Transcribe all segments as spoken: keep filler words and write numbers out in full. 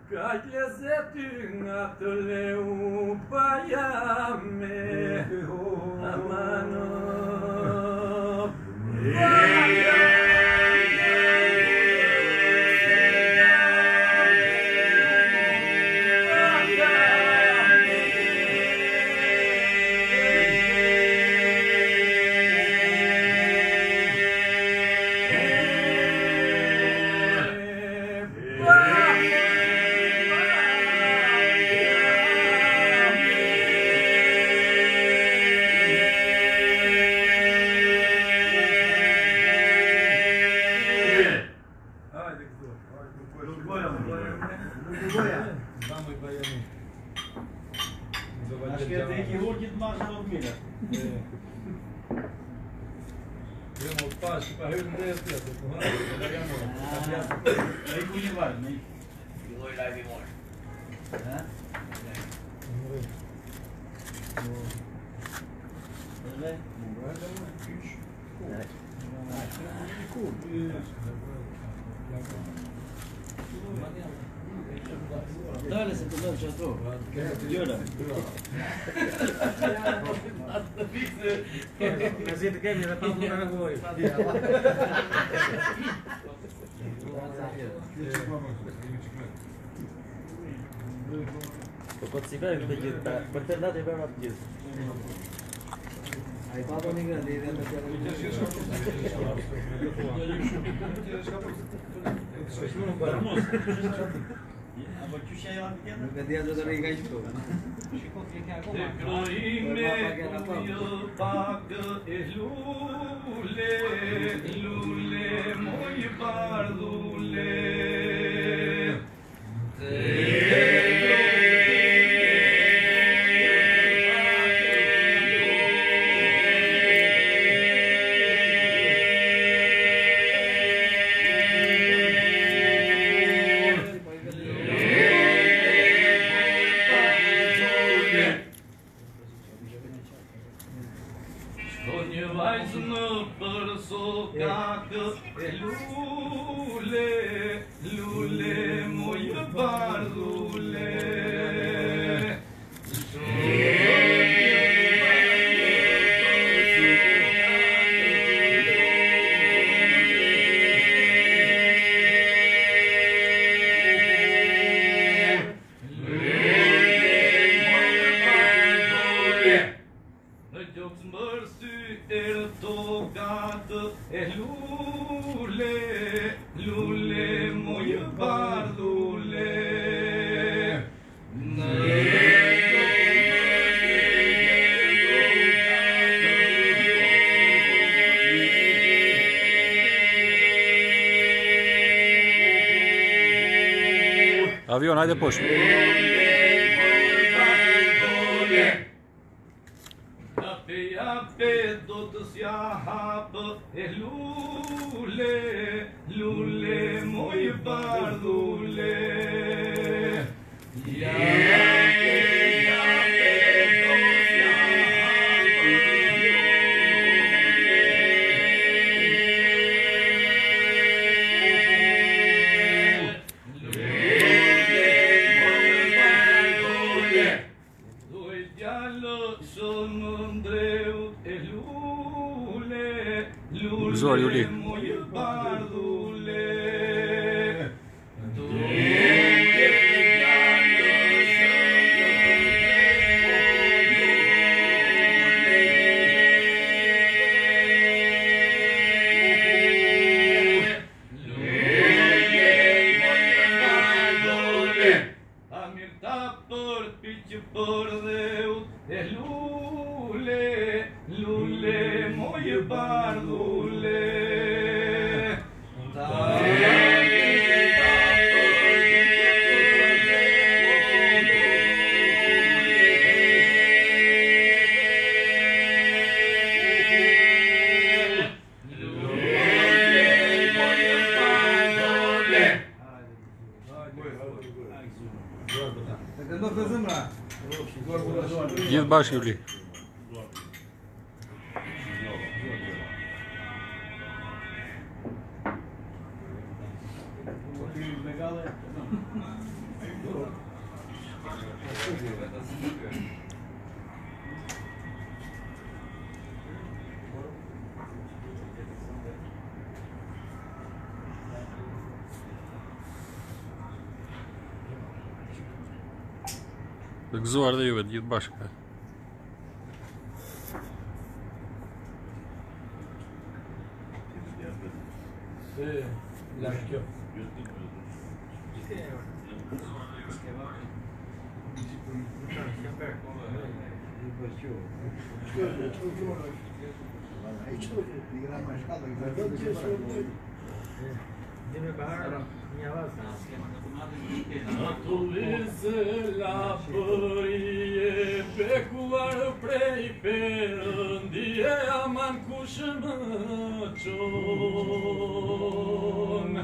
Kaitlesetyn atoleu payame amano. Acho que é até aqui hoje de mais uma comida. Eu faço para resolver esse assunto. Aí com o vai, nem. You will like it more. Hã? Öyle. Dale, se te lo echó. Llora. Así te quedas, me pongo una voy. Pokud si berem teď, protože na tebe mám dět. Aí baba nem grande, né? Avion, haide poș. Zor, Iulie. Git baş Iulie. Gëzuar dhe juve të gjithë bashkë. Se, lash kjo. Dime bahar, një avaz. Ato vizë la përje, bekuar prej perëndije, aman kush më qonë.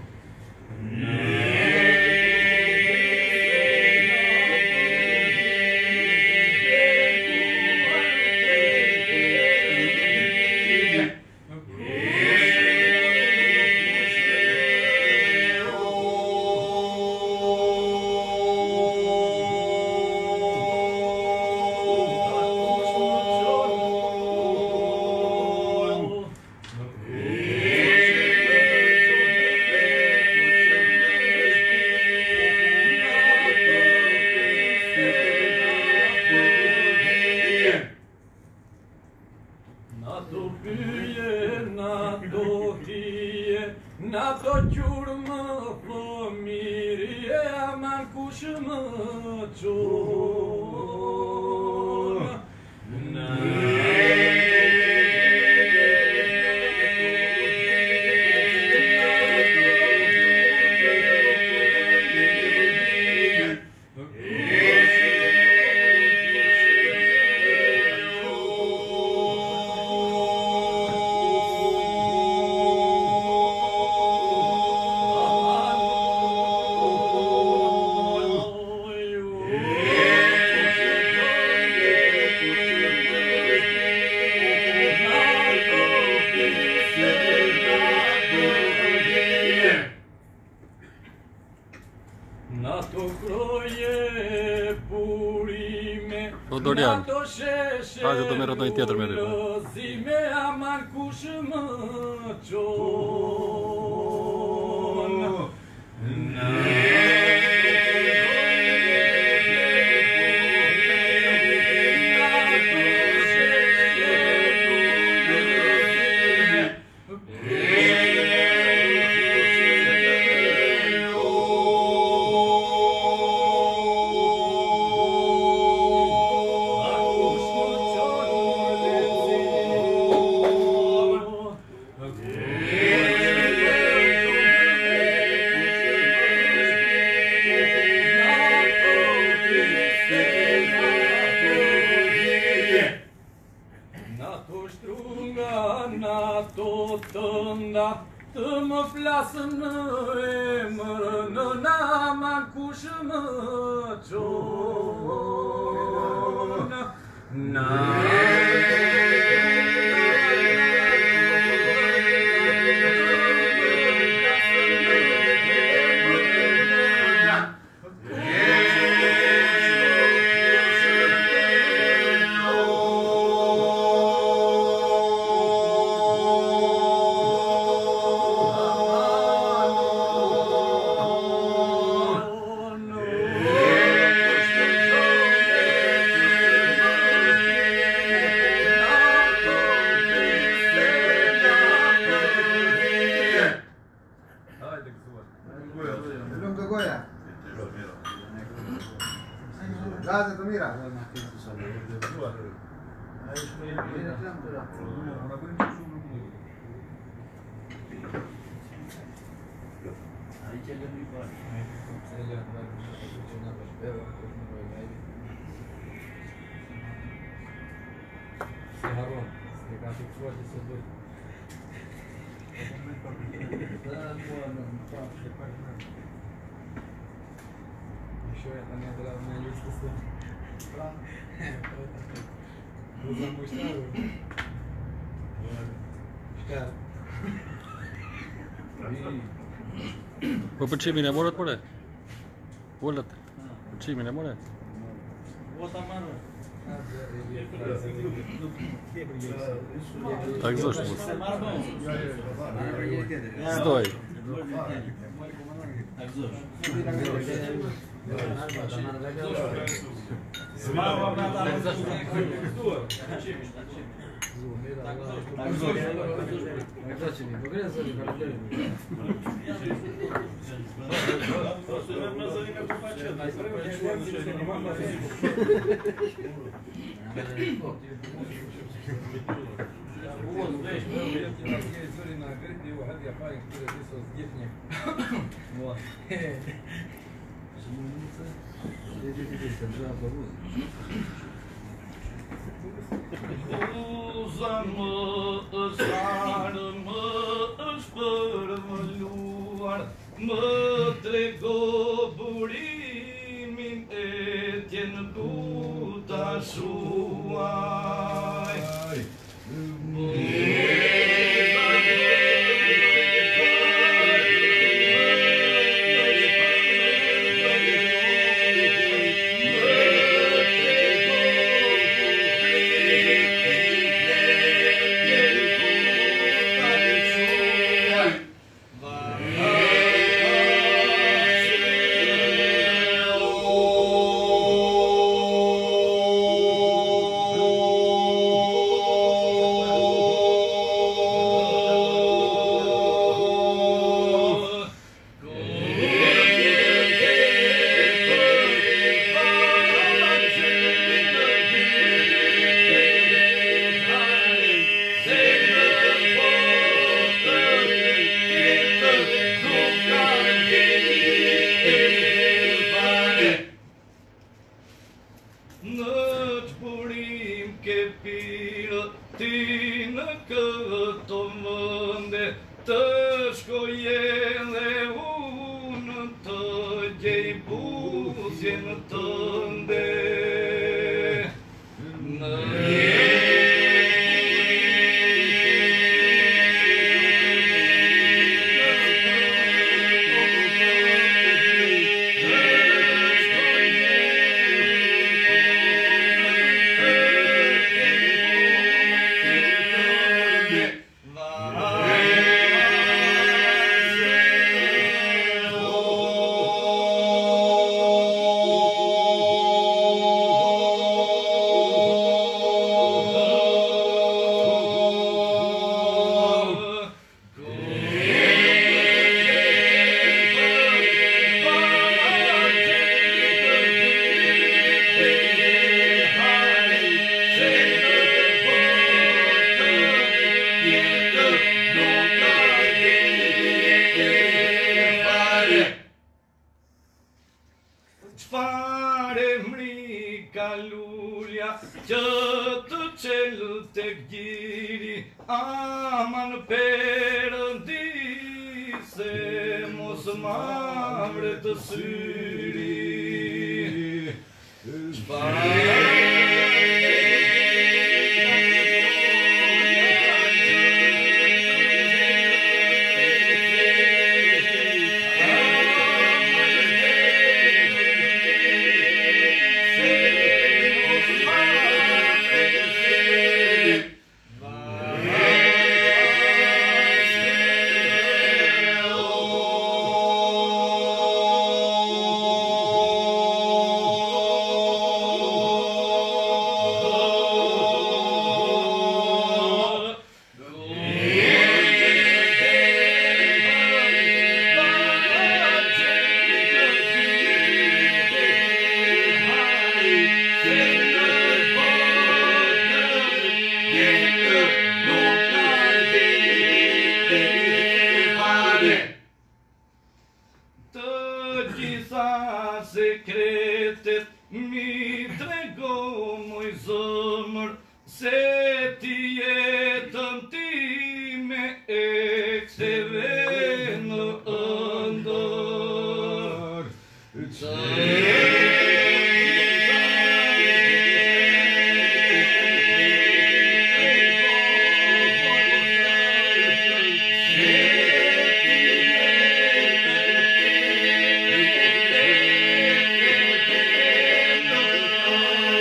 Nato pyje, nato hije, nato gjurmë fëmirje, aman kush më qonë. Nato kroje burime, Dorian, nato sheshe hajde do merret ndonjë tjetër me ty. lozime, aman kush më qonë. Nato shtrunga, nato tënda, të më flasën në emër, në naman kush më qonë. Gaze të mira. Se haron, se ka fiksuar që se duhet. Shoja tani atë me listës të pra uza mushtaru shkar Po përqimin e morët, more? Ullët? Përqimin e more? Вот Амара. Так зашło. Marmą. Stój. Tak zobacz. Mała brata, Tak zobacz. tak zobacz. Jak zacznie? W ogóle sobie paralelnie. Uzan-mă, ăsară-mă, ăspără-mă luar, mă tregoburim etien duta suai. Năci burim che pilă, tină că-to mânde, tășcoiele ună tăgei buzin tânde. Lulia, cetă cel te ghiri, aman perăndise, mos mamre të syri. Secrete mi trego moj zëmër, se ti jetën time e ktheve në ëndër. Oh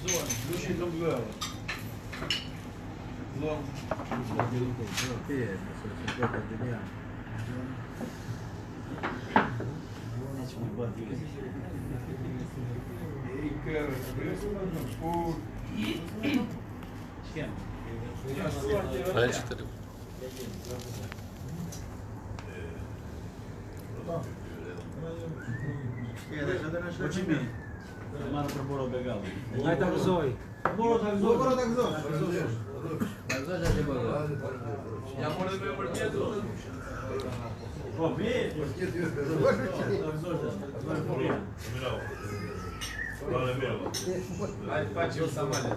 Зон, ключи там было. Зон. А четыре. Очень бей. Мара проборол бегал. Hai tam zoi. Проборол так зон. Păcăro так зон. О, бей. Так зон. Hai facem samale.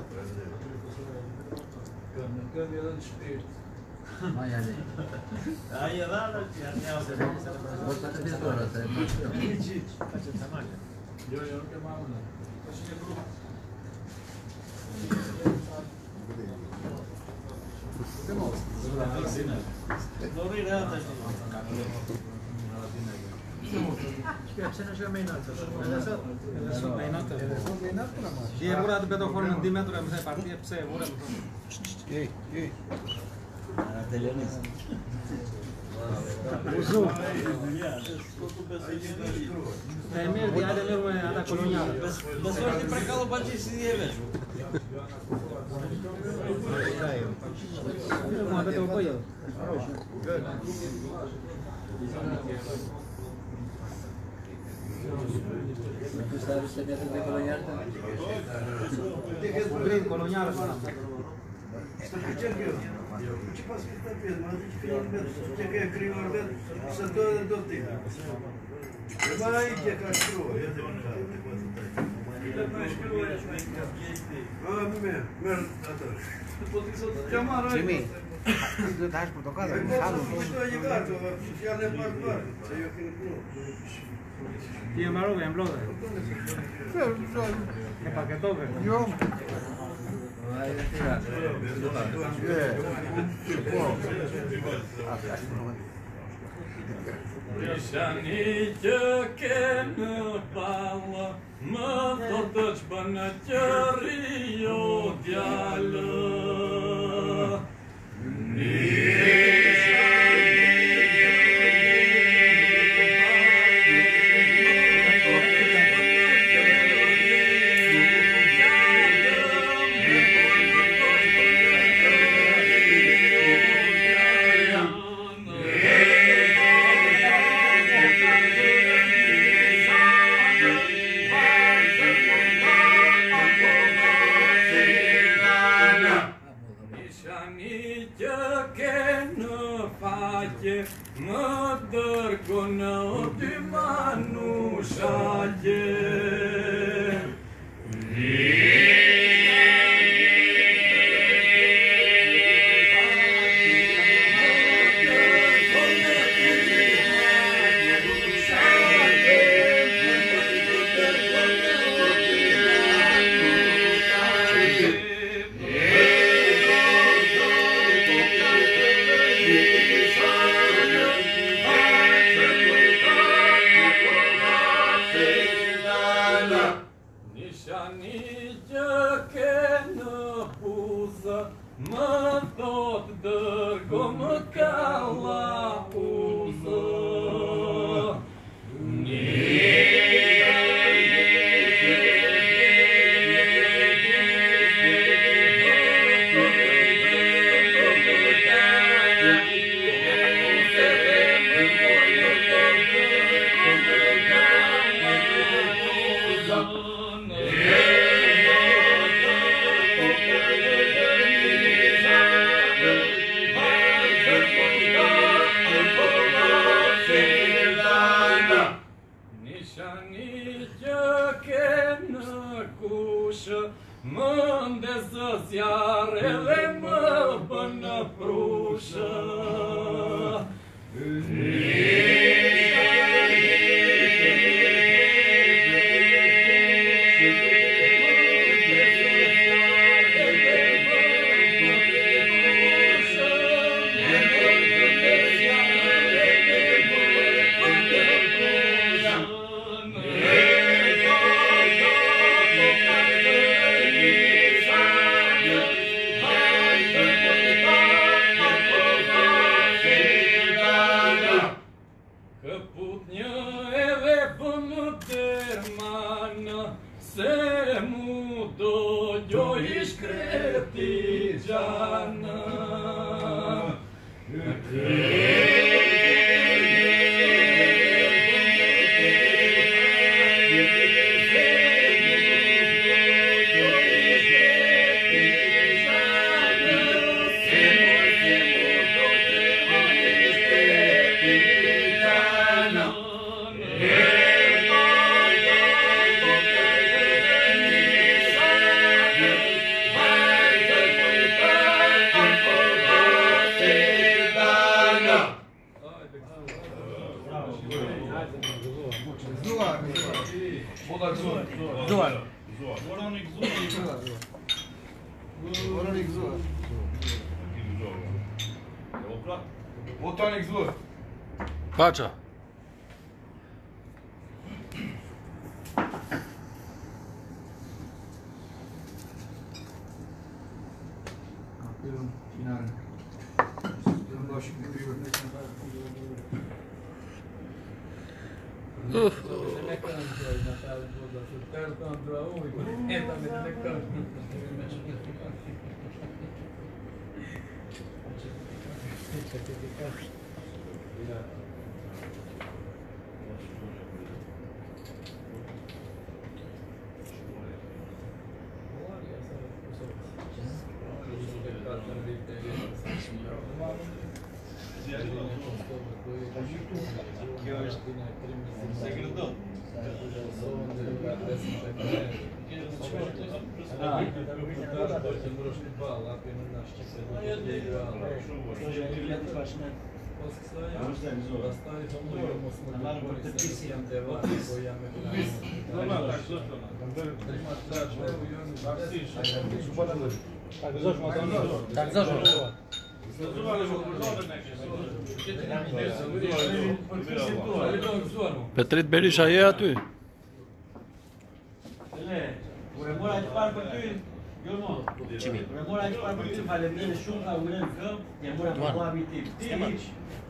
Când el în spirit. Mai ale. Ai era, dar ne au să Asta trebuie să doar asta. facem samale. Eu eu nu te mai am. Nu ri realtà. Cine și mai înaltă? Mai înaltă. E ura de pe o formă de metru, am să partie, să e ura. Ei, ei. Italianese. Uzu. Dai mer di ale mer mai ada colonială. Da sorte pra cá o bate se é, velho. Mă dă o băie. Tu stai să mergi de colonială? Green colonială. Что причеркивал? Типа спектакль, надо фильм, такая кривая, что до до ты. Знаете, как кровь, это это знаешь, кровь. А, мер, мер, это. Jimmy. Tu dai cu tocada, salu. Что не гато, я не барбар, я кинул. E mai rog, am blog. E pachetot. Eu. Vai tirar. Nishanice che ne parla, mă totuși până io dială. Mă dărgonă de manușaie. Mă tot dărgom ca la uză. Mânde să-ți iarele mă până prușă. Yeah. cretigiană. Zoar. Voronic Zoar. Voronic Zoar. Botanic Zoar. Pacea. Apelul final. Îl dau și cu criul. Uf. Tak zarząd. Petrit Berisha e atu. Urmăra de parcă tu, eu nu. Urmăra de parcă tu, vale bine și un ca urem că e mura pe moabite. Tici.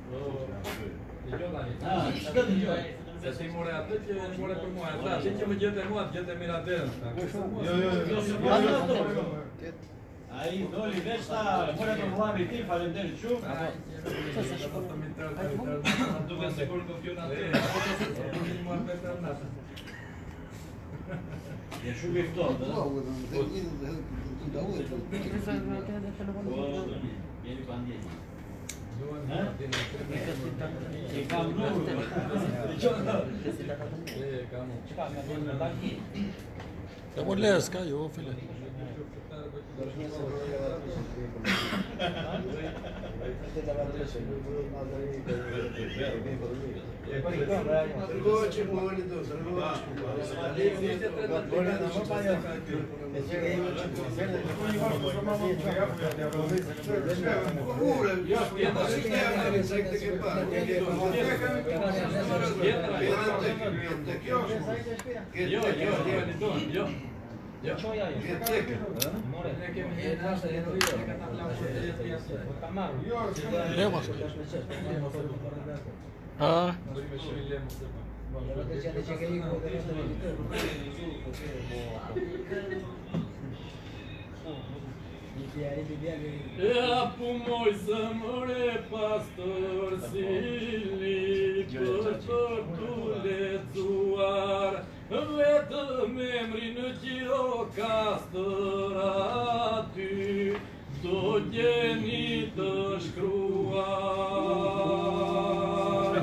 Ah, stă de eu. Să i more atât, e more pe moa. Da, ce ce mă ghete moat, ghete miradel. Eu sunt Aí, dole, vezi, sta, mura pe moabite, vale bine și un. Ducă să gol campionat. E și victor, da? Ele bandei. E cam nou. Te molesc, ca eu, file. Trgovački povoli do trgovački. Lemos. Ah. Ea pumoi să more pastor sili, pătătule zuar, vetă memri năgiro castoratu, dogenită șcruar.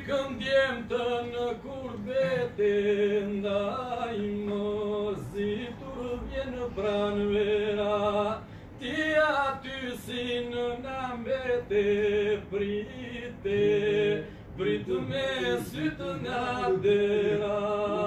Când iemtă-n curbete, dai mă zitur vien pranvera, tia tu sin nambete prite, pritume süt nadera.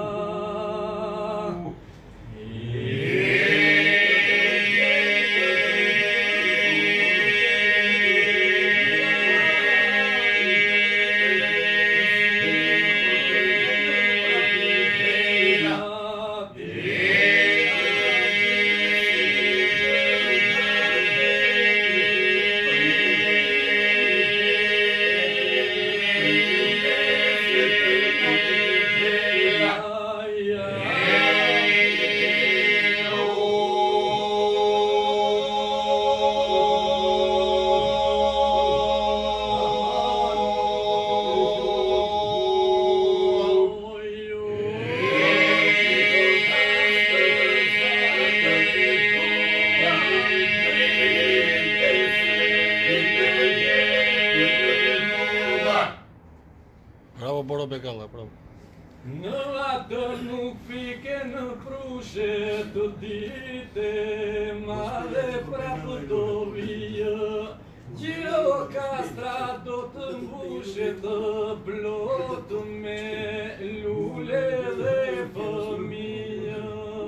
Bravo, Boro Becala, bravo. Në atë nuk pike në prushe të dite, male prapë të vijë, gjiro kastra do të mbushe të plotë me lule dhe fëmijë.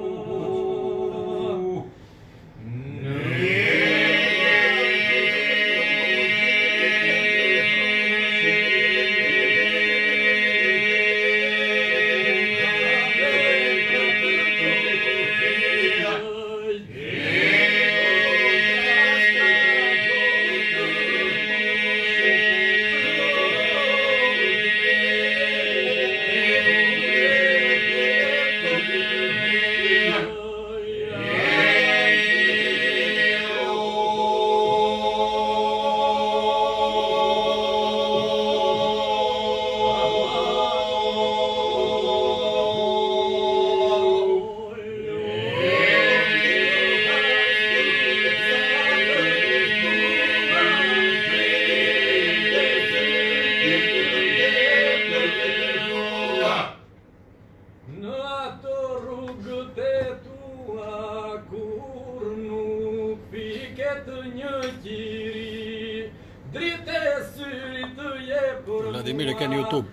Vladimir e ka në YouTube.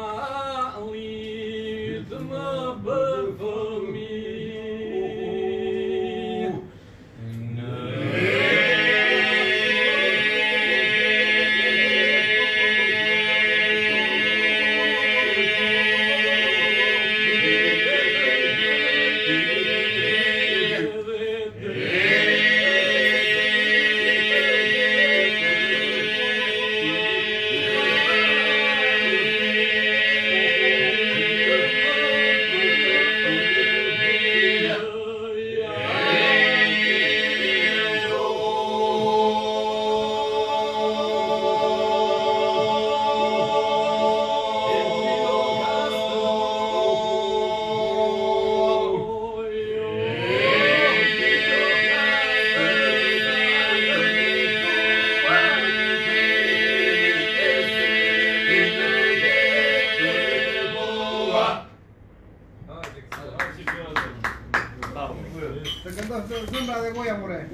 Zâmbra de Goia Mure.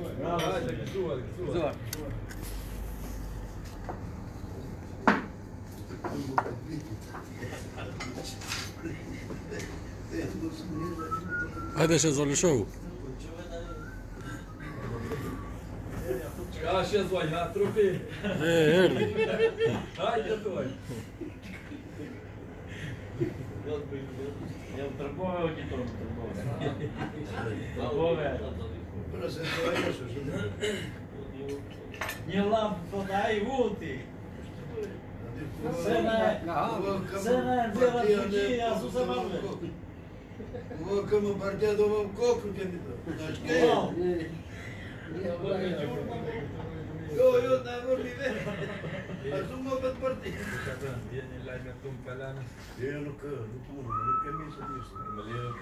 Hajde se show. Ka še zvoj, ha, trupi. E, erdi. Hajde tvoj. Jel trgovao ti to? Trgovao. Nie lamp podaj ulti. Sena, sena dela tuki, a su se malve. Vă că mă partea domnul Cocu te mită. Eu, eu n-am vorbit de. Asumă pe partii. Vieni là in un pelano. Eu nu că, nu pun, nu că mi se dice. Ma lì ok.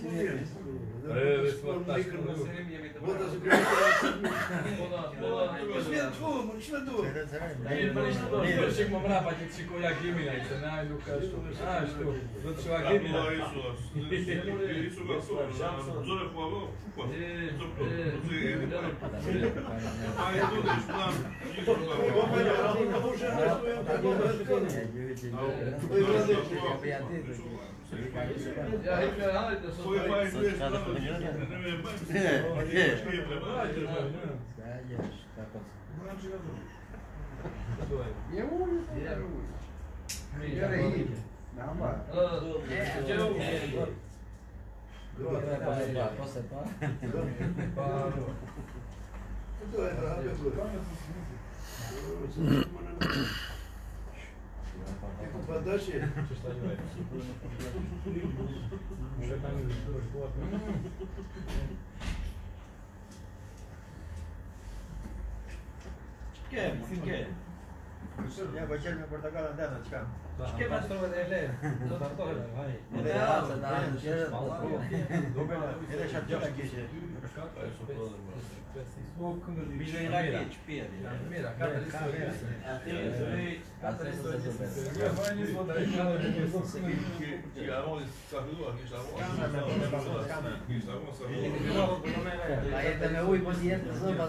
Вот это Svet, fu, Svetu. I pierwszych mam rapa, jak ci koja gimina i se najdu kažu, a što, zato što ja gimina. Ja Hitler hajde, så Подачи. כן, כן. Ya bacel mi portakal anda na çıkan. כן, מה זאת אומרת אלה? לא תחתור אליו, היי. Ele şartçı gece. Bisognerà che ci piedi. Mira, cada lista de cada lista de Ja, fajnie złotaj, ale nie La gente me voy con diez sopas,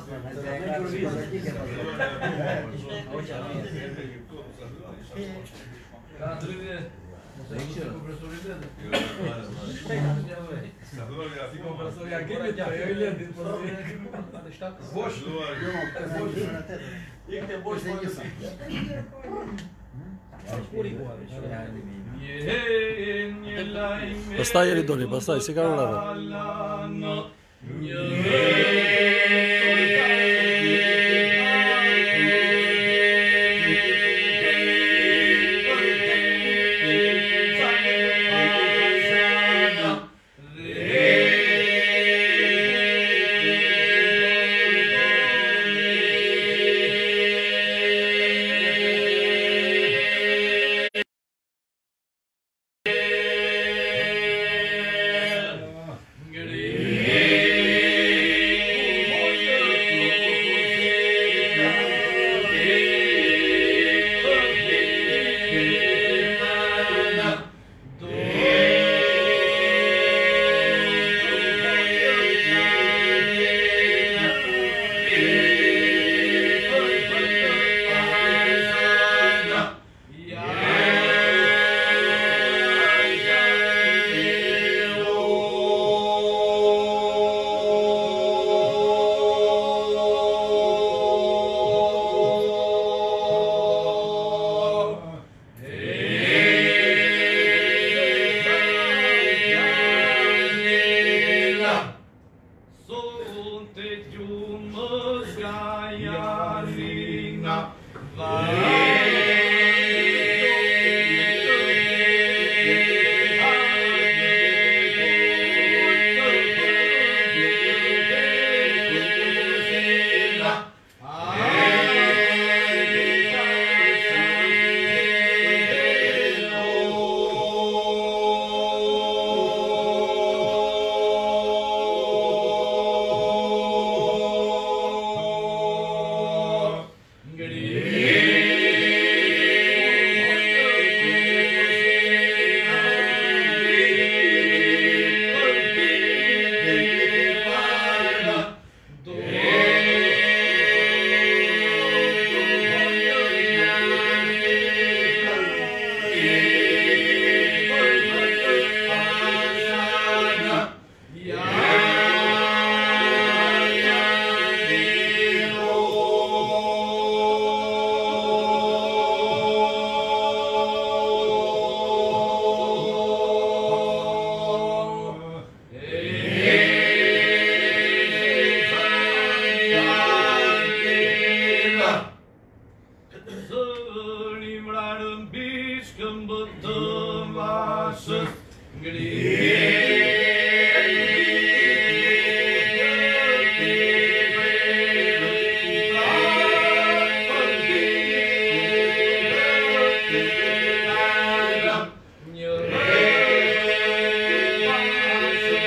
Cada drugie, profesor Iden. Profesor ja gebe ja, ja ile din Boş. Ik de boş Pastaj ili doli, pastaj, si kao lava.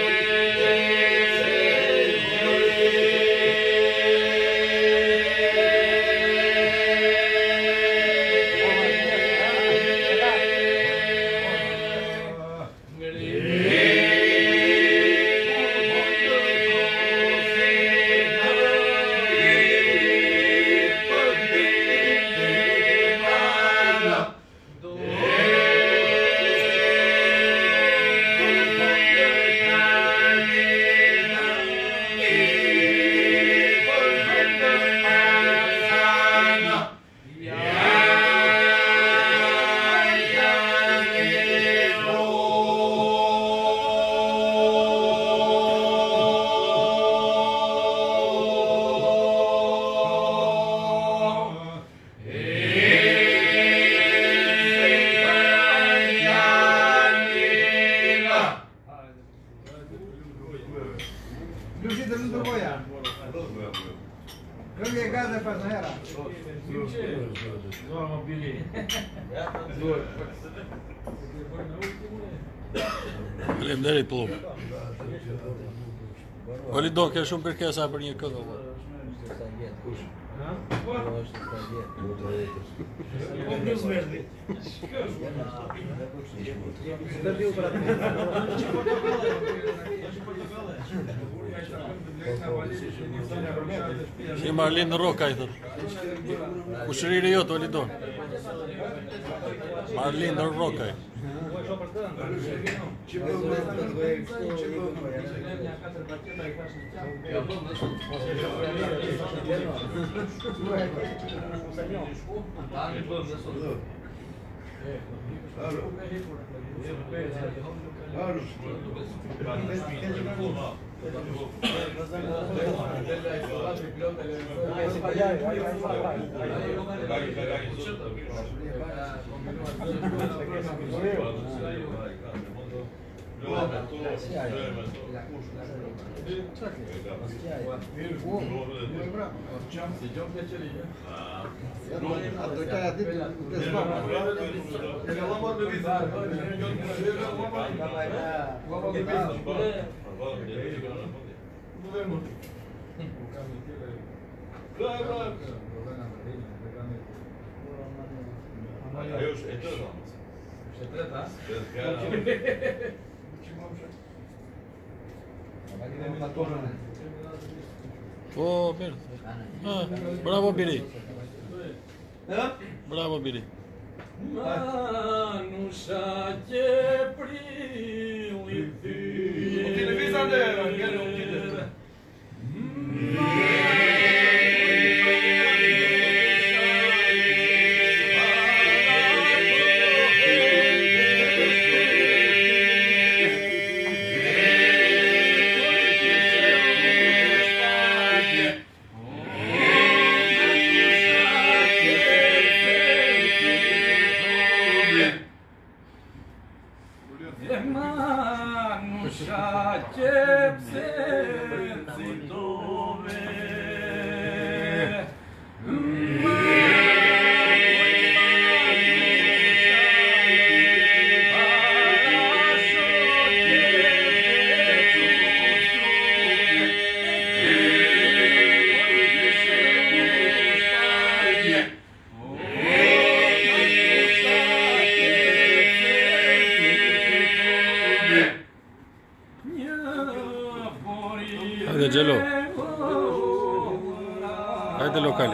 Yeah. era. Doamne, Billy. Lem deri plum. Valido, ke shumë kërkesa për një këngë. Si Marlin Roka i thot. Kushëriri jot, Valido. Marlin Roka. Po, mirë. Ah, bravo Biri. Bravo Biri. Manusha që priliti. U televiza në ngjerë. Gelo. Haide locale.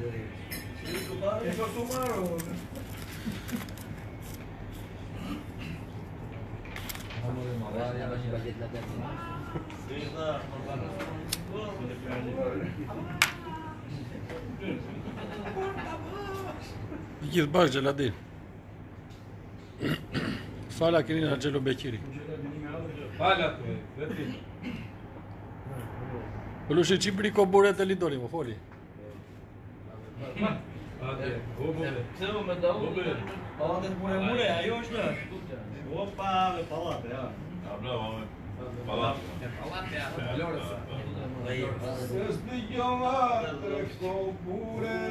Eso sumaron. Ghiz Barge la din. Fala che non c'è lo becchiri. Fala tu, vedi. Quello se ci brico borete li dorimo fuori. Hadi, o bu. Sve me da ubi. Pa onda mure mure, a još da. Opa, le palate, ja. Se zbigava preko bure.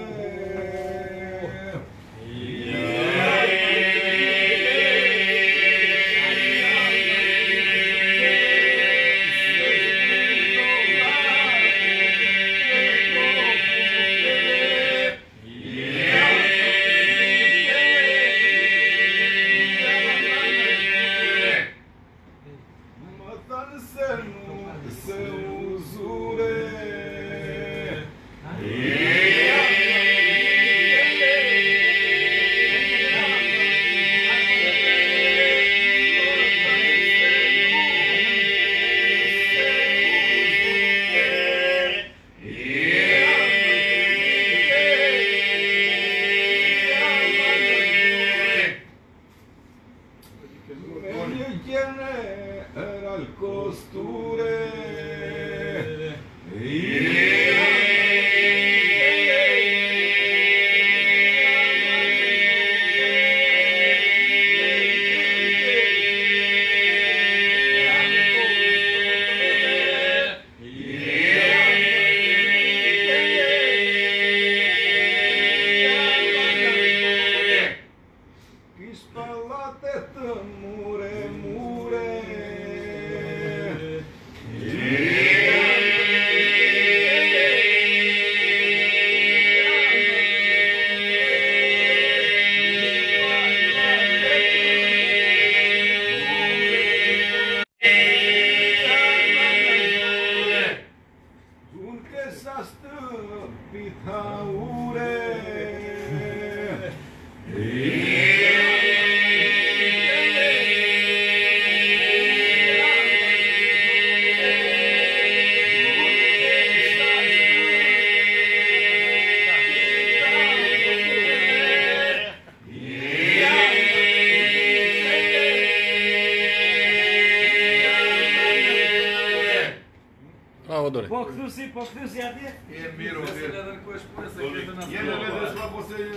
Pokrusi, pokrusi, a ti? E miro, Să le dăm cu și pune să credă în Ele vedeți la posterior.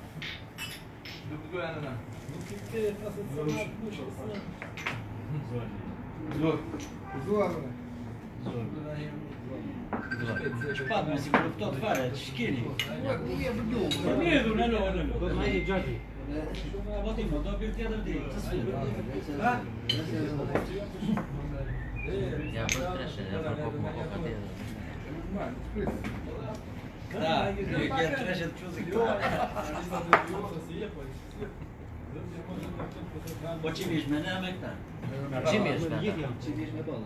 După doi ani, na. Spadne si può tutto fare, schini. Niente, non è no, non è no. Ma io giochi. Ma ti non dopo il teatro di. Ja, postrešen, ja, pa koliko katero. Da, я треше чуzik to. Почимиш мене, Амекта? Čim ješ me? Čimiš me bolo.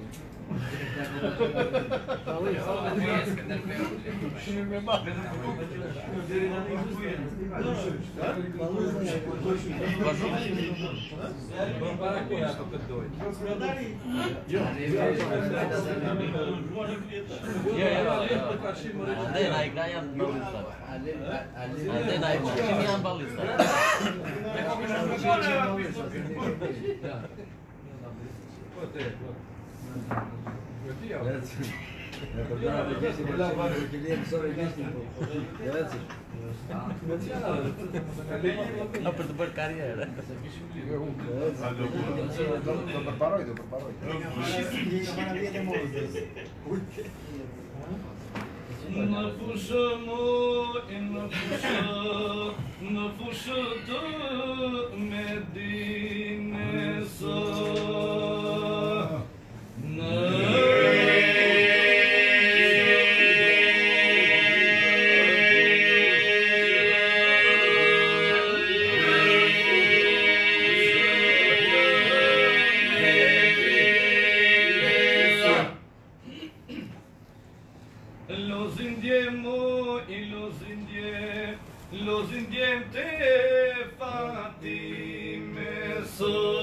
Andena igra ja balista. Andena igra, čim ja balista. No, per după carieră. Në fushë mu, në fushë, në fushë të me dine së. Los indiemo y los indie, los indiem te fatime so.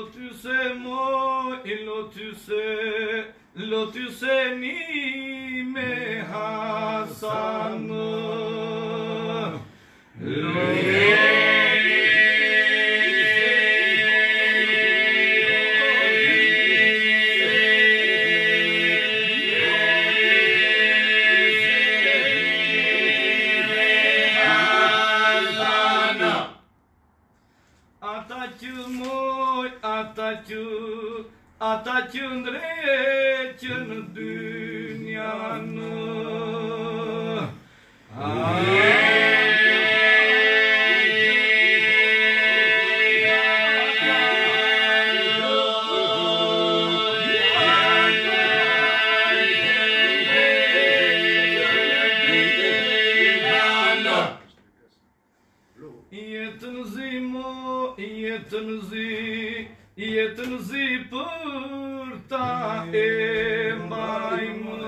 Lotuse moi, lotuse, lotuse ni me hasanı. Ataçı, ataçın reçin dünyanı. Yetinzi mo, yetinzi, yetinzi pırta emayma.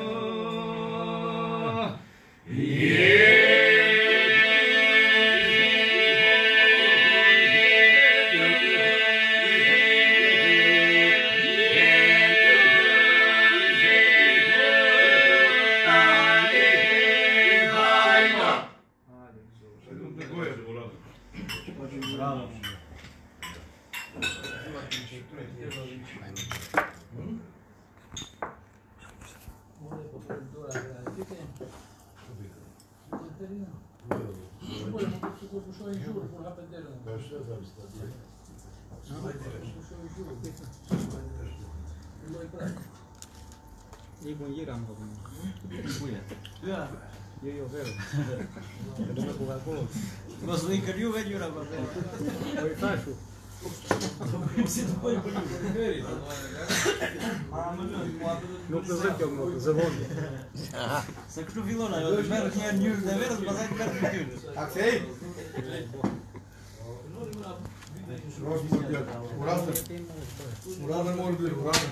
Bravo. I con Iran po. Ja. Io io vero. Dove Coca-Cola? Mos në intervju vetë njëra pa të. Po i thashu. Si të bëjë për një. Nuk të zë kjo më, zë vondi. Se kështu fillon ajo, të merret një herë njërë dhe verës, pastaj të merret në tyre. Aksej! Rosh mundial. Urazë. Urazë mor dy, urazë.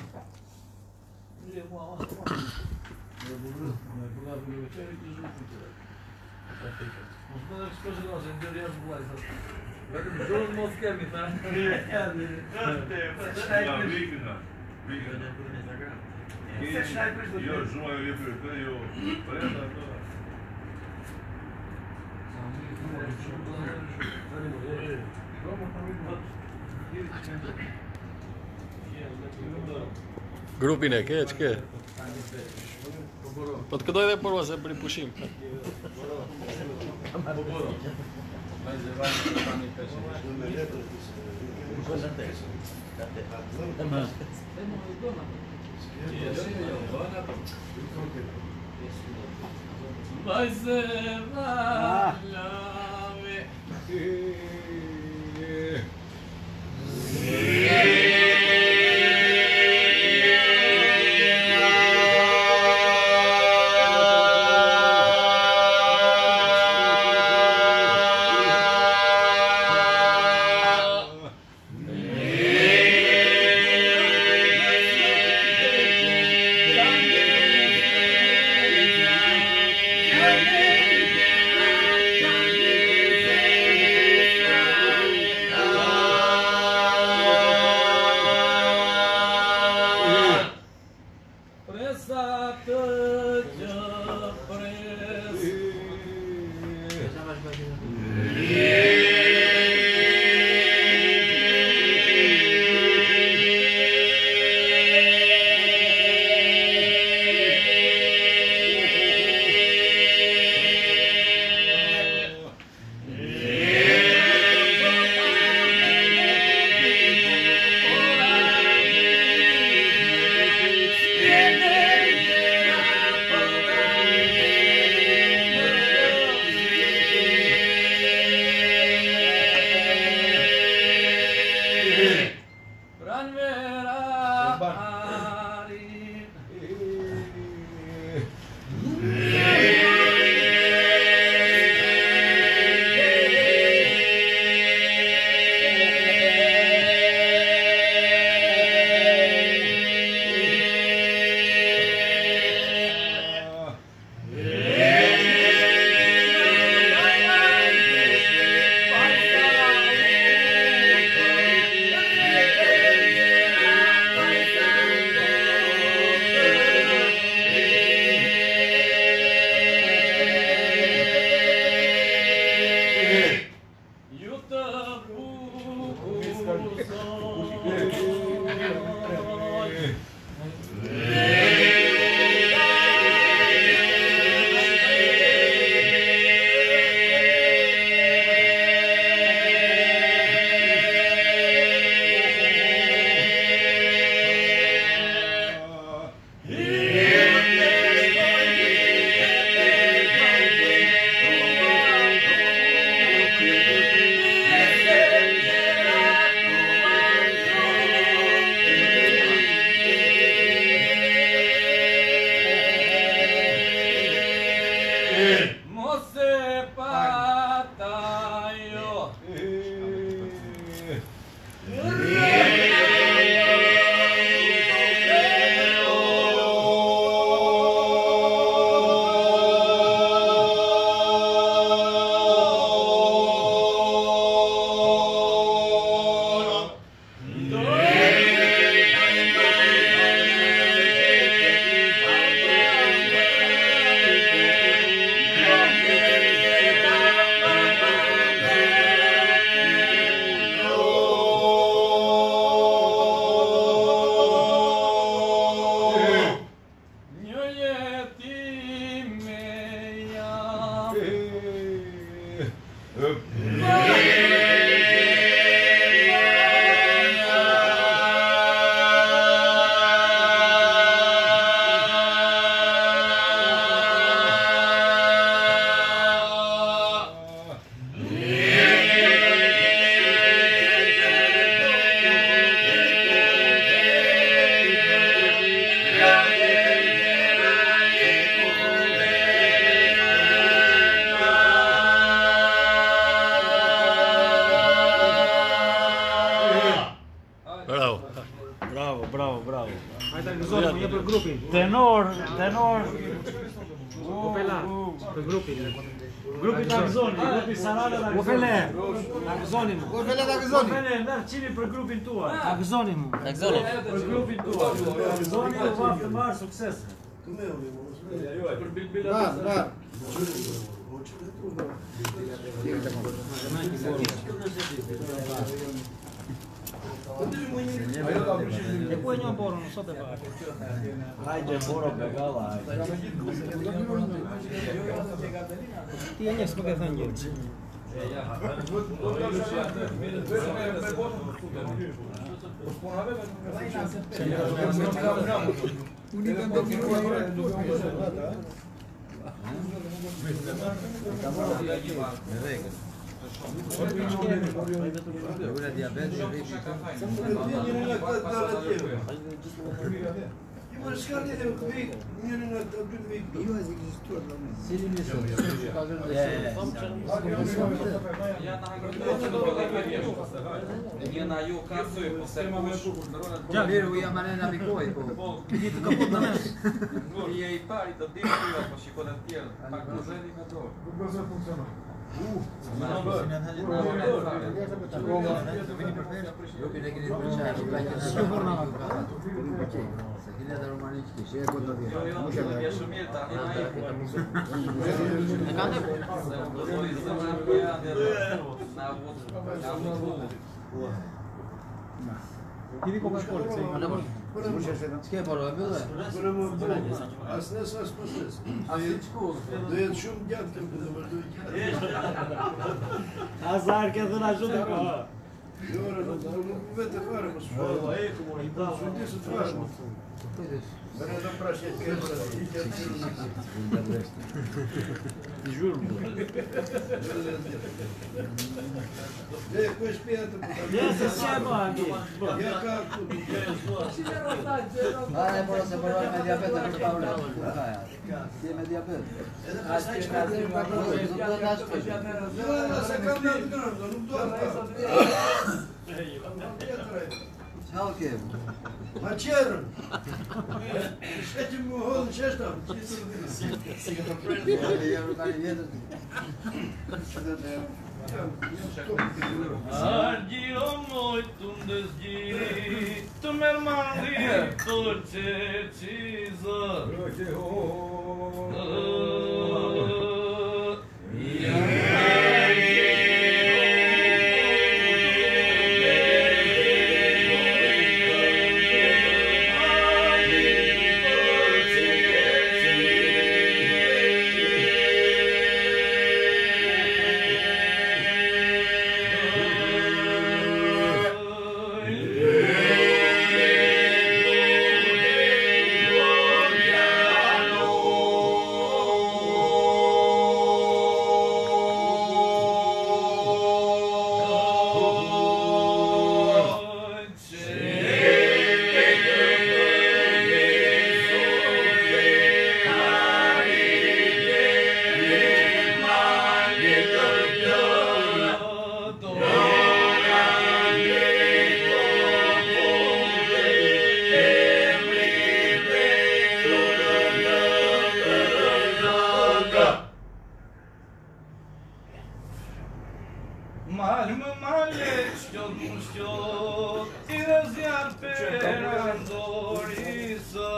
Vetëm zonë mos kemi ta. Jo, shumë ajo jep për jo. Prenda ato. Grupin e ke, ç'ke? Po të këdoj dhe përva se për i pushim. Vai se valave. Yeah. Tenor, tenor. Pe la, pe grupile. Grupii Taxoni, grupii Sarada Taxoni. Gofele, Taxonim. Gofele Taxonim. Gofele, dar cine pe grupii tua? Taxonim. Taxonim. Pe grupii tua. Taxoni o vaftă mare succes. Da, da. Depois não bora, não só de baixo. Hai de bora pe gala. Tinha nisso para ganhar dinheiro. Una diabetes ridică. Eu acho que ali deu comigo, minha não é tudo comigo. Eu acho que isso tudo lá mesmo. Se ele me soube, Я на ее кассу и после já viram ia mané na bicoi, pô. Dito caput na mesa. E aí pari da dentro pa și codantier, pa cuzeni na do. Eu bine că ne ducea, nu ca să nu vorna la casa. Să gine de romanici, și e cu tot. Eu eu я шумел там и на их. На вот, на вот. Tiri Coca-Cola, sim. Ce vorba, bine? Asta s-a spus. Doie șum gheată, Azar că să-l ajută cu eu nu vede fără, mă spune. Sunt să facă. Bine, nu prașet că Te jur. e cu spiată. Ia să se bă aqui. Ia ca cu. Hai, bă, să bă, mai diabet, nu stau la aia. E mai diabet. Asta e ca să facă, nu dă naș pe. Nu, să cam de gând, nu doar. How came? Macerul! Știi mă hol ce ăsta? Eu nu care vede. Argio moi tundesgi, tu mermandi torce ciza. Yeah. iar pe randorisă.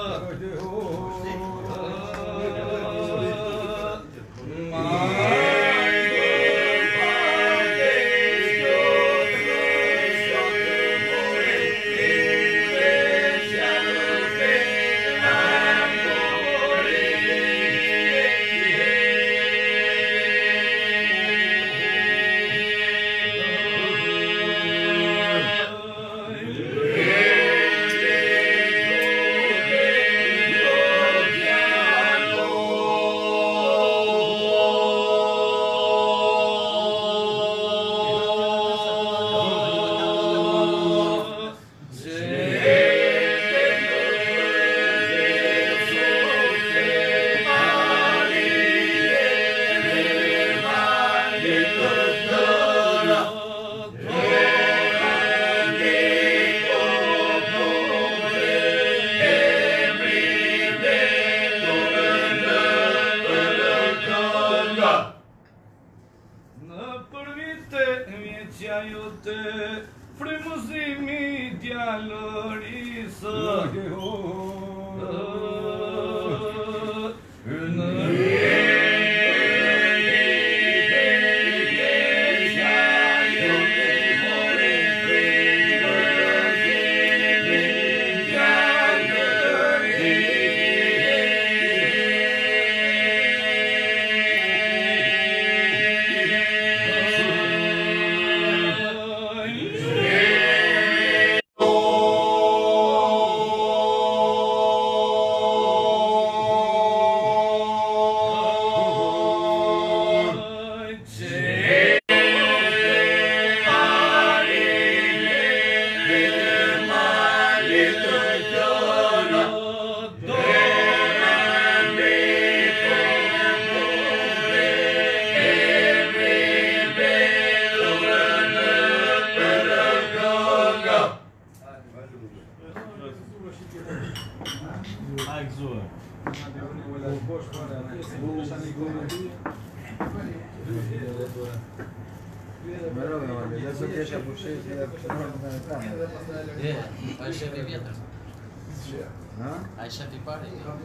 Așa te pare?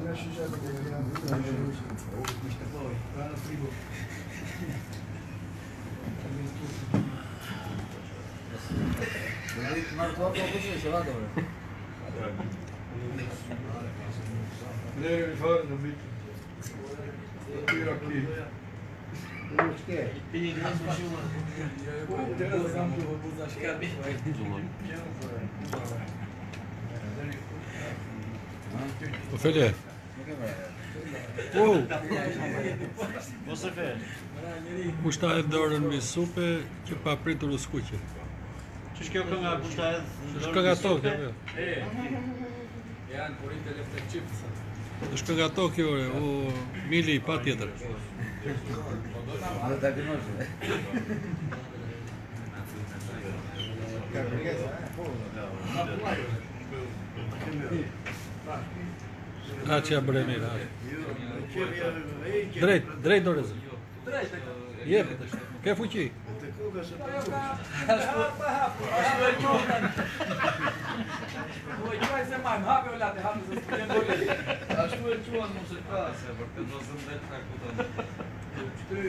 Ne mi fanno bici. Tiro qui. Ofelia. Wow. Você fez? Pushta e dorën mbi supe që pa pritur u skuqe. Ç'është kjo kënga pushta e? Është kënga tokë, apo? Janë porite lefte çipsa. Është kënga tokë, ore, o mili pa tjetër. Non da conoscere. Ha që ja bëre mirë, ha. Drejt, drejt dorës. Jep, ke fuqi. Ashtu e quan mos e pasë, për të mos e ndet takutën.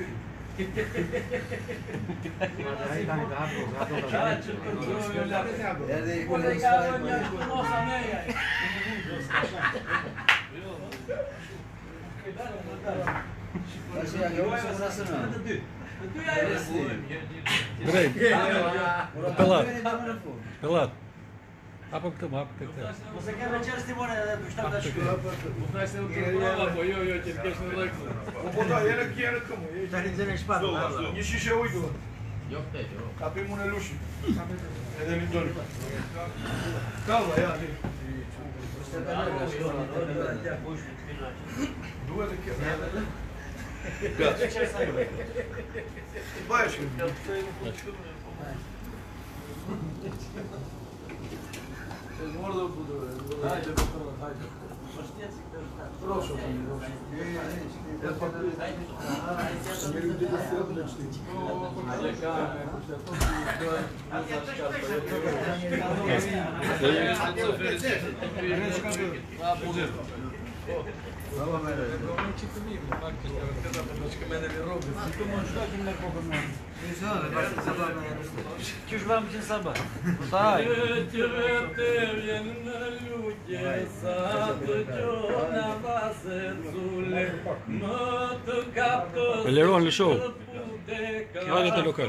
Drejt. Pellat. Pellat. Hapë këtë, më hapë këtë. Mos e ke me qërë stimone edhe për shtatë të shkërë. Mos na se u trova, po jo, jo, që t'kesh në lojkë. Po po da, jene kjene këmu. Ta rinëzën e shpatë. Një shishe ujdu. Jo këtë, jo. Kapim unë e lushi. Edhe një doni. Kava, ja, li. Duhet e kjene. Bajshkë. Mordor budu. Hajde, Petrova, hajde. Prošao sam, Чё ж вам все собак? Дай. Leroy le show. Care de locale.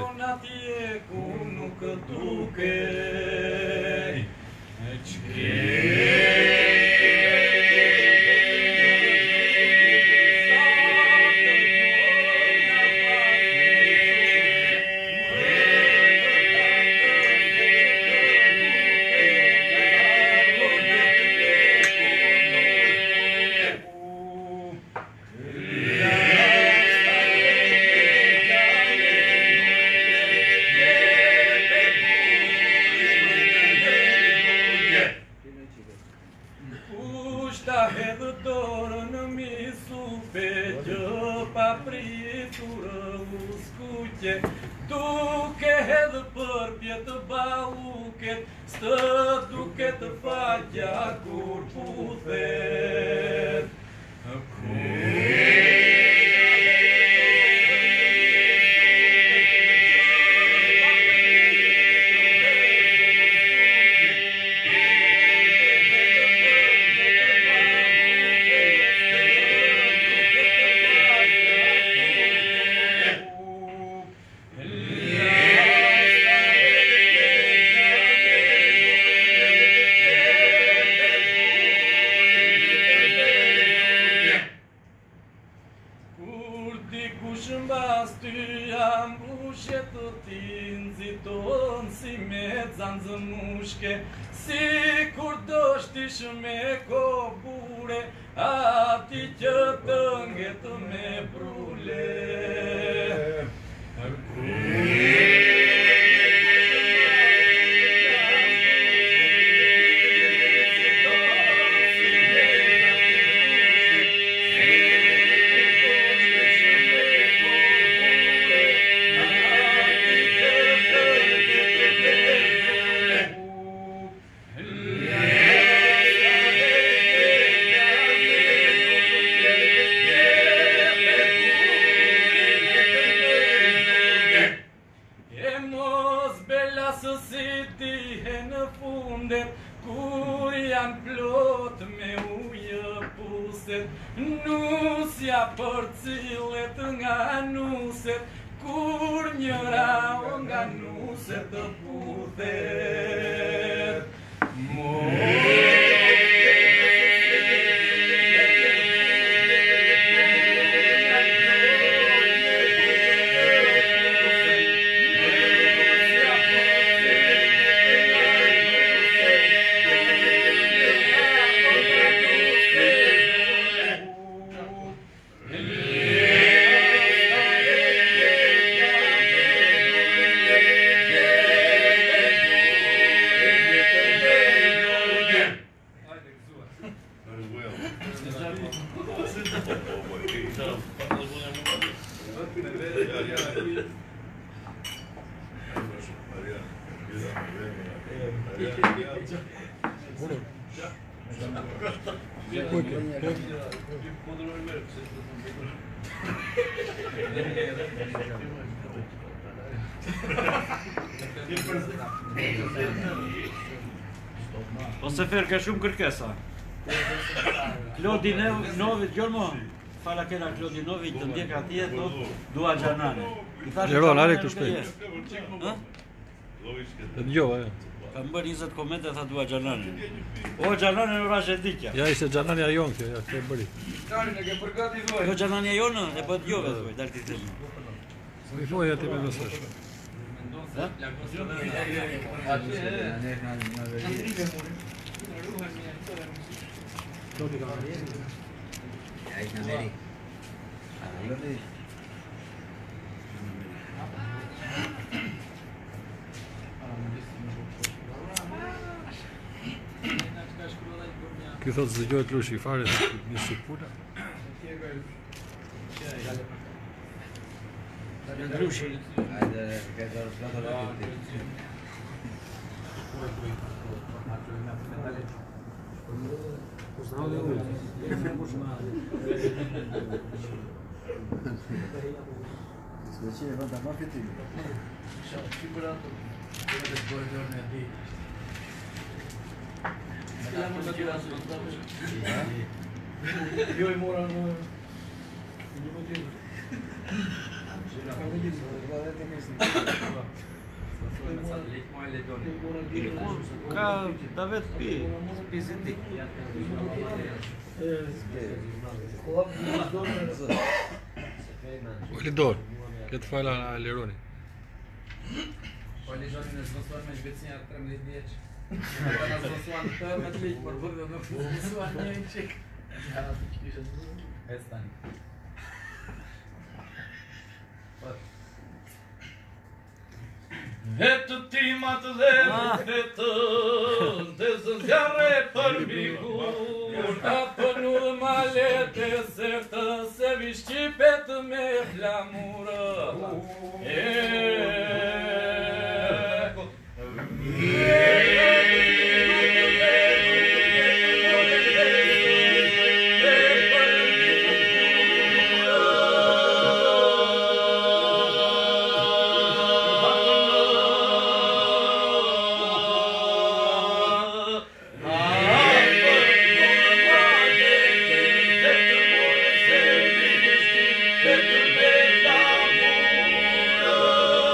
O se fer ka shumë kërkesa. Klodi Novi, Gjormo, fala kena Klodi Novi, të ndjek atje, thot, dua Gjanane. Leron, are këtu shpejt. Dëgjova, ja. Kam bërë njëzet komente, tha dua Gjanane. O, Gjanane në rash e dikja. Ja, ishte Gjanania jonë kjo, ja, këtë e bëri. Jo, Gjanania jonë, e bët jove, dhoj, dalë t'i të një. Mi foj, ati me nësësh. Ky thotë se dëgjohet lushi fare me sipula. Lushi. Hajde, ka dorë plotër rrugë. Scusi, vada ma fitimi. Io i mora në... Ka da vetë pi. Pi ziti. Uli dorë. Këtë fala na Leroni. Po lexoni në zgjosuar me shpejtësi atë tremëdhjetë vjeç. Ata na zgjosuan të me të liq, por vërtet në zgjosuan një çik. Ja, ti kishe es tani. Vetë timat dhe vetë Dhe zëzjarë për migur Ka pënu malete se të se vishqipet me flamurë Vetë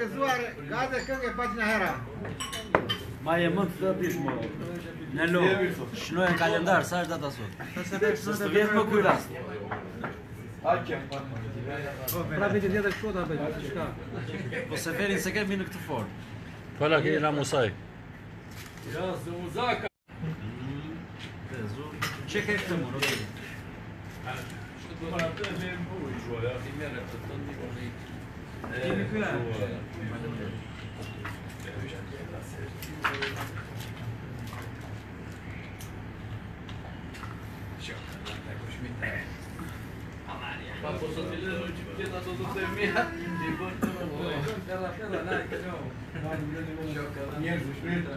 găzoar, gază cângă pagina hera. Mai e mânt de bișmă. Nelo. Și noi în calendar, să ai data sot. Să studiezi mă cuirast. Pravi de dia da școda, bă, șca. O să veri în secret minut cât for. Fala que la musai. Ja se uzaka. Ce că ești mă, ok. Ma te ne bui, joia, timere, tot nivelul. Tine cu ea. Ma posso dire non ci chieda tutto per me. Di porto non vuoi. Pela, pela, n-ai, că nu. Mierzi, șprită.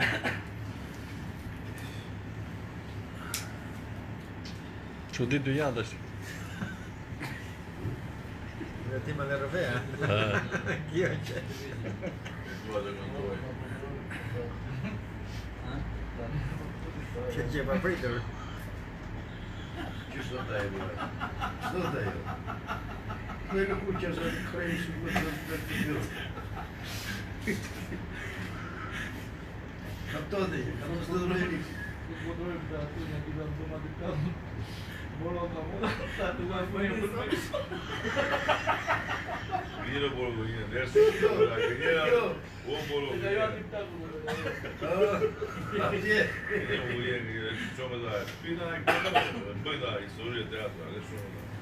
Čudit do jada še. Ti me ne rove, a? Gioče. Ce va prito? Ce să dai, bă? Să dai. Noi nu cum ce să crezi și cum să plătim eu. Cam tot de cam o să dă nimic. Vira bolo, vira. Desce. Vira. O bolo. Ah, e. E mulher que chama da. Pina aquela. Depois da história de teatro, adesso.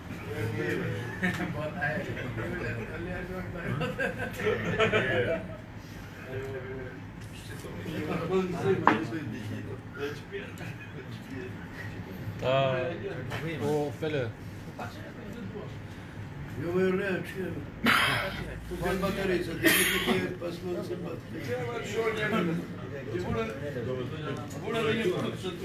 Da, o fele. Eu mă urmeam ce... Putem bateriță, de ce te pasmă să bat. Bună venit să tu.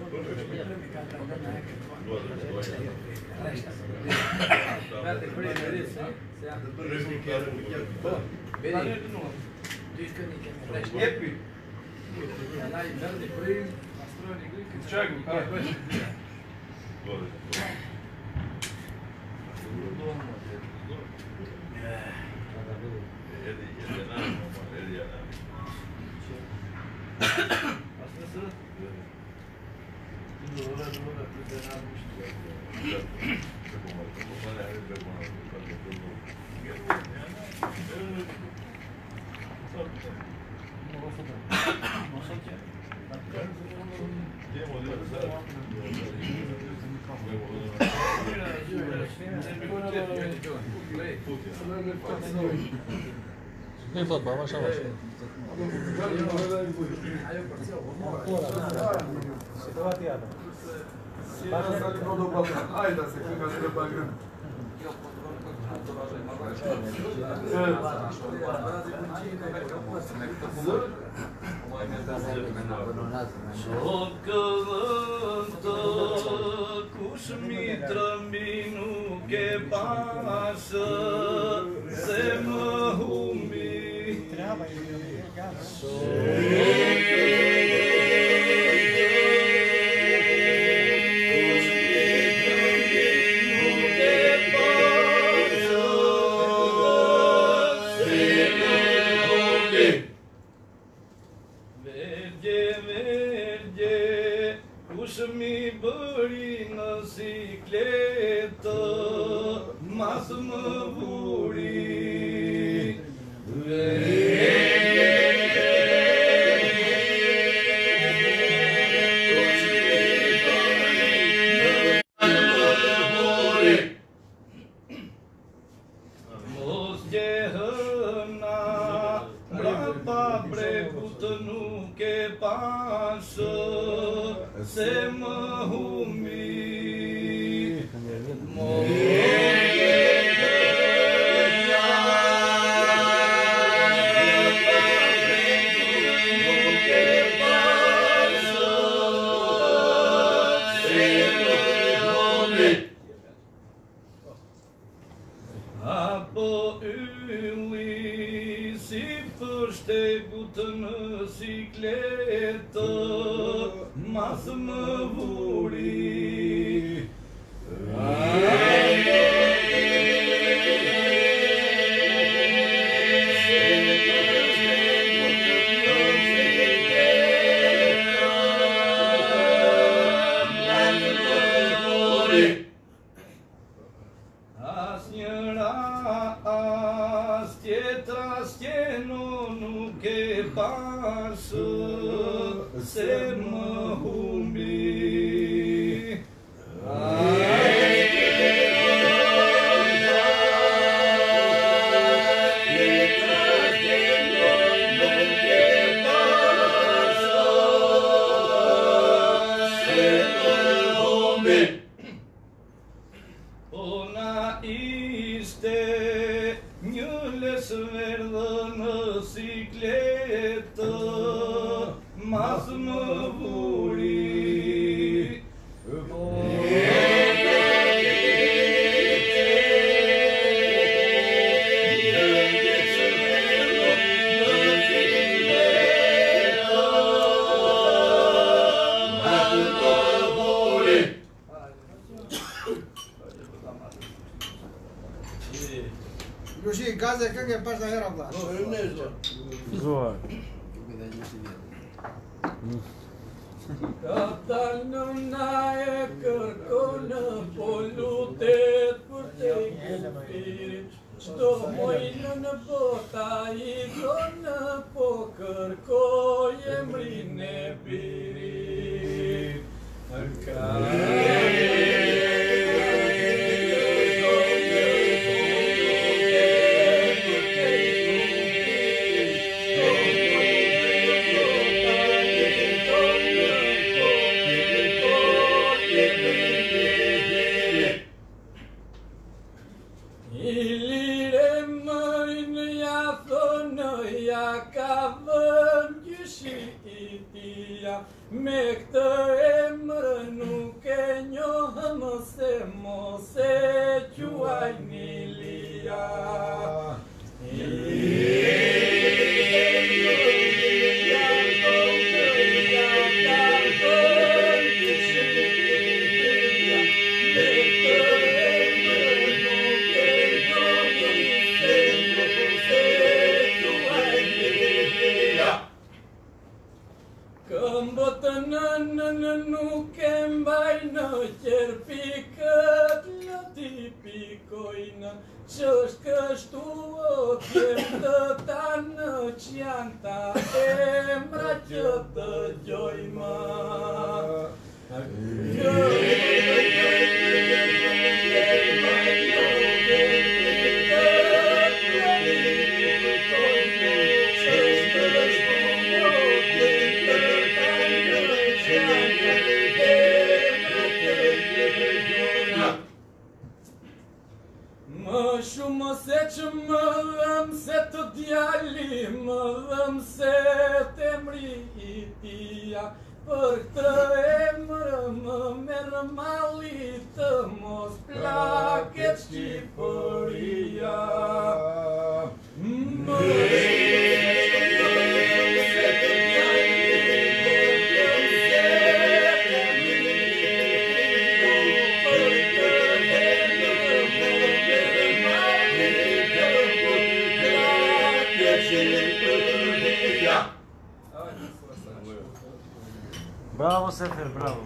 Verde, prende, rese. Se ia. Vedi? Dici că nici nu vrește. Iepi. N-ai verde, prende, pastroni, glică. Ceagul, care bă? Nu-i pot, bă, așa, așa. Hai, da, se câncă să le bagăm. Sot călântă cu șmitraminu che pasă se mă humi. Treaba e gata. Mi bări în bicicletă, mas mă buri. Mos de hăna, brapa brecută nu che pasă. Se mă humi. Apă uli si förstegot en bicicletă, mas mă buri. Se se mă umbli. Ona iste njële së verdë në sikletë, mas më vuri. Lushi, gaze këngë pas da hera vlla. Po, Ernesto. Zoar. Ata nëna e kërkon po lutet për te kupirit. Çdo mojnë në bota i donë po kërkoj emrin e birit. Me këtë emër nuk e njohëm se mos e quaj Nilia. Këmbët në nuk e mbajnë qerpikët lëti pikojnë, që është kështu o tjem të tanë që janë ta emra që të gjojmë. Më shumë se që më dhëm se të djali, më dhëm se të emri i tia, për këtë emrë më merë mali të mos plaket Shqipëria. Më Bravo Sefer, bravo.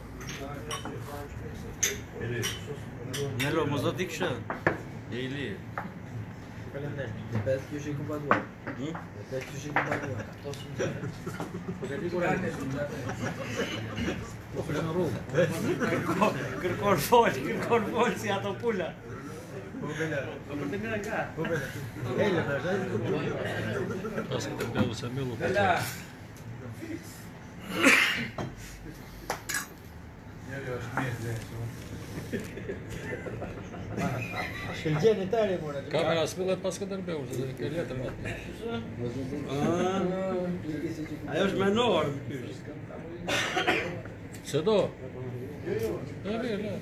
Nelo, mos do t'i këshë. E i li. Repete que eu chego com o Baduá. Repete que eu chego com o Baduá. Kërkon fol, kërkon fol si ato pula. Pas këtë bëllë se millu. Shkëlgjen i tari more. Kamera s'millet pas këtë bëllë, se dhe ke letër me të. Ajo është menor. Se do? E mirë, le.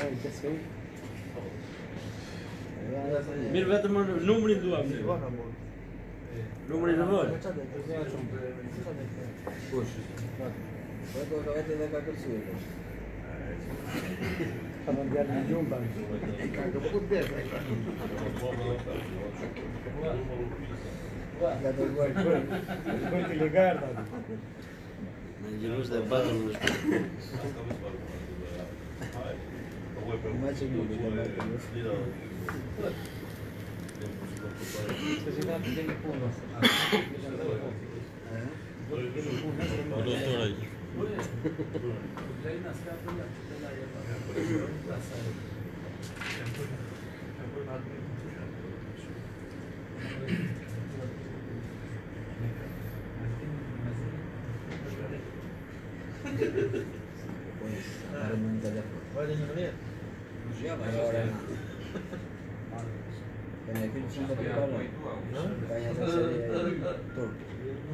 Mirë vetëm numrin duam. Numrin e vërë. Vai colocar vai ter da cacau. Para não ganhar nenhum banco. Caga por dentro. Já tô guardando. Vou te ligar, Dado. Não de bala nos. Mais um O doutor aí. Pues, agarren un teléfono. Ahora, en el film son de preparo, vaya a serie turca.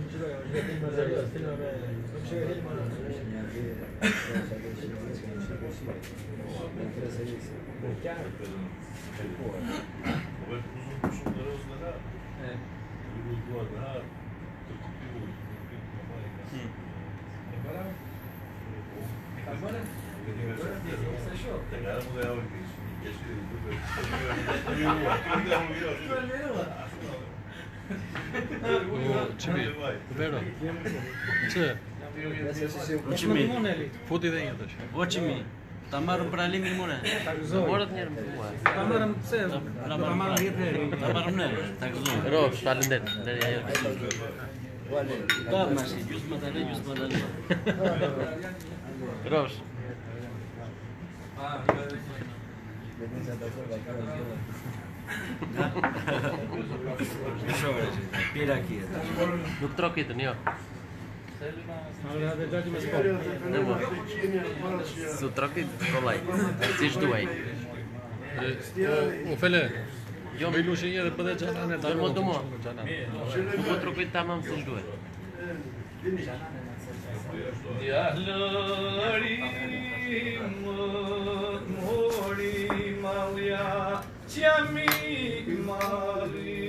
Čimi? Vero? Ce? Čimi? Futi dhe një tash. O Čimi? Ta marrëm për alimin mure. Morët njerë më mua. Ta marrëm pse? Ta marrëm vjetë herë. Ta marrëm ne, ta gëzojmë. Rosh, talën det. Deri ajo. Da, mashi, gjusë më tale, gjusë më tale. Rosh. Shore, pira kje. Nuk trokitën, jo. Ora dhe gati me sport. Ne mo. Su trokit, kollaj. Si shduaj. U fele. Jo, Me lushi një dhe pëdhe gjanan e ta Jo, mo të mo. Gjanan. Nuk po trokit tamam si shduaj. Djalëri më mori malja qami mari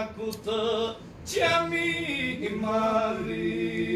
ku të qami i mali.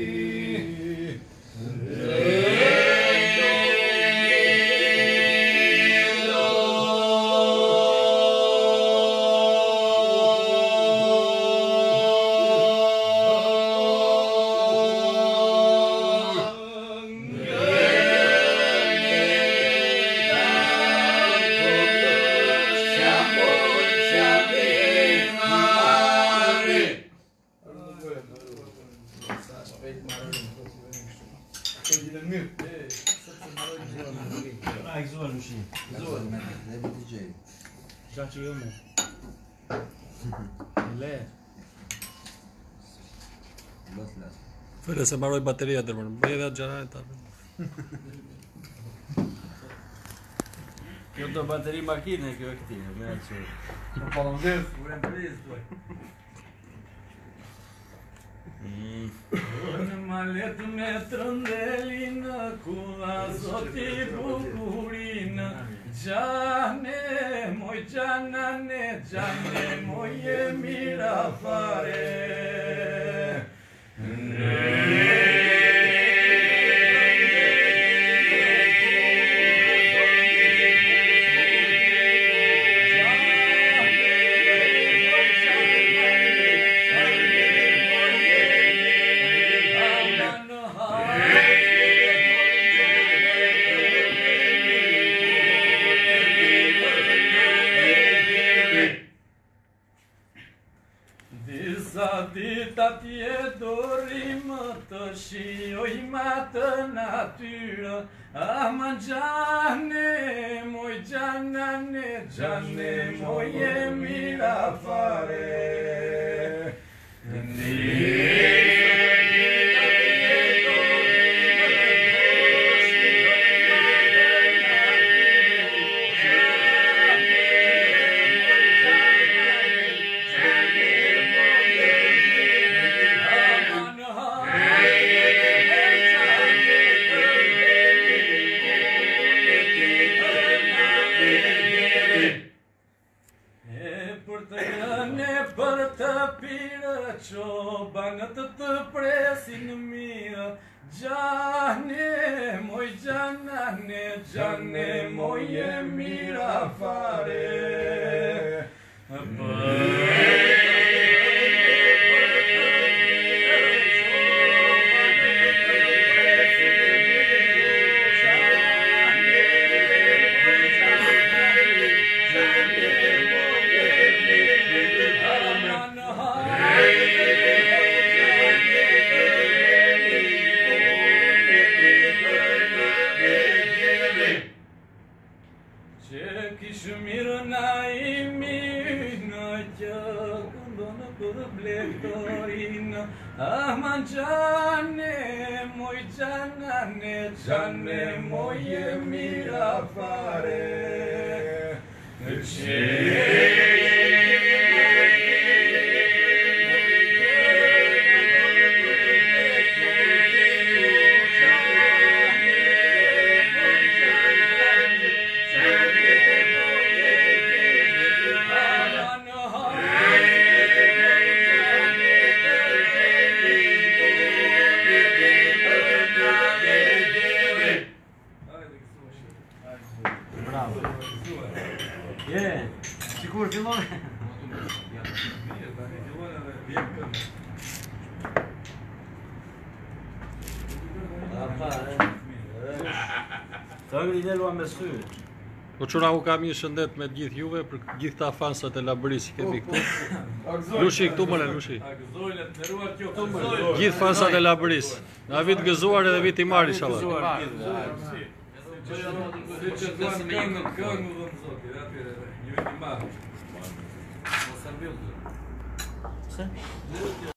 Ai gëzuar Lushi. Gëzuar, ne vi D J. Gjaçi jo me. Le. Lot las. Fere se mbaroj bateria dërmën. Bëj edhe atë xhanaret ta. Kjo do bateri makine, kjo e këti, me atë që... Në polonez, urem priz, duaj. Në malet me trëndelin, kula zoti bukurin, gjane, moj gjanane, gjane, moj e mira fare. Disa dita t'je dorim të shioj ma të natyra. Ama gjane, moj gjanane, gjane, moj e mira fare. Për të pirë çobanët të presin mirë. Gjane, moj gjanane, gjane, moj e mira fare. Që kishë mirë na i minë, që këndonë për blektorinë. Aman gjane, moj gjanane, gjane, moj e mira fare. Bravo. Je, sikur fillon. Të ngri delua me sy. Po çuna u kam një shëndet me gjithë juve për gjithë ta fansat e Labërisë që kemi këtu. Lushi këtu më le Lushi. Gjithë fansat e Labërisë. Na vit gëzuar edhe vit i marr inshallah. Që që duan këngë, këngë dhe në zoti, dhe atyre, një vit i marë. Mos arbjot. Pse?